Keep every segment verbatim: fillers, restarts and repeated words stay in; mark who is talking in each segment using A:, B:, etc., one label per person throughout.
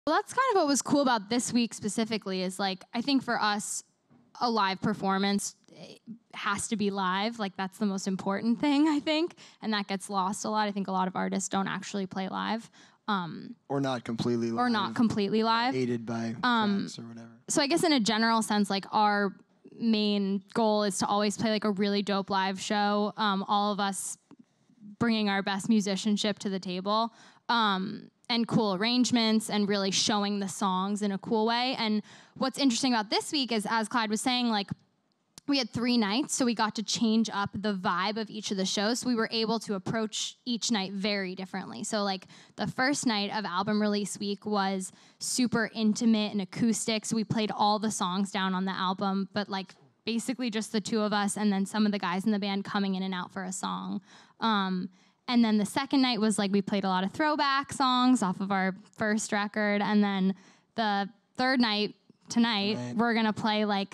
A: Well, that's kind of what was cool about this week specifically is like, I think for us, a live performance has to be live. Like that's the most important thing, I think. And that gets lost a lot. I think a lot of artists don't actually play live. Um,
B: or not completely live.
A: Or not completely live.
B: Aided by
A: um,
B: tracks or whatever.
A: So I guess in a general sense, like our main goal is to always play like a really dope live show. Um, all of us bringing our best musicianship to the table. Um, and cool arrangements and really showing the songs in a cool way. And what's interesting about this week is, as Clyde was saying, like we had three nights, so we got to change up the vibe of each of the shows. So we were able to approach each night very differently. So like the first night of album release week was super intimate and acoustic. So we played all the songs down on the album, but like basically just the two of us and then some of the guys in the band coming in and out for a song. Um, And then the second night was like we played a lot of throwback songs off of our first record. And then the third night, tonight, right. we're going to play like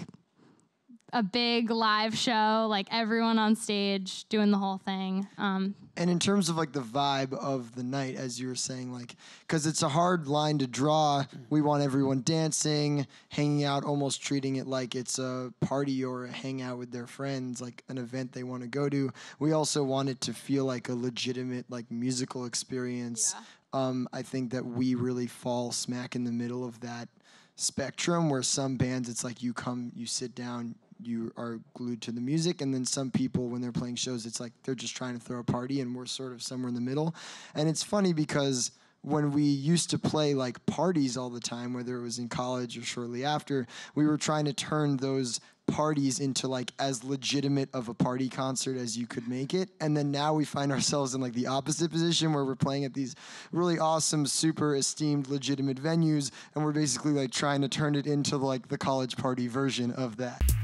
A: a big live show, like everyone on stage doing the whole thing. Um,
B: and in terms of like the vibe of the night, as you were saying, like, because it's a hard line to draw. We want everyone dancing, hanging out, almost treating it like it's a party or a hangout with their friends, like an event they want to go to. We also want it to feel like a legitimate, like, musical experience. Yeah. Um, I think that we really fall smack in the middle of that spectrum, where some bands, it's like you come, you sit down, you are glued to the music, and then some people, when they're playing shows, it's like they're just trying to throw a party, and we're sort of somewhere in the middle. And it's funny because when we used to play like parties all the time, whether it was in college or shortly after, we were trying to turn those parties into like as legitimate of a party concert as you could make it. And then now we find ourselves in like the opposite position, where we're playing at these really awesome, super esteemed, legitimate venues, and we're basically like trying to turn it into like the college party version of that.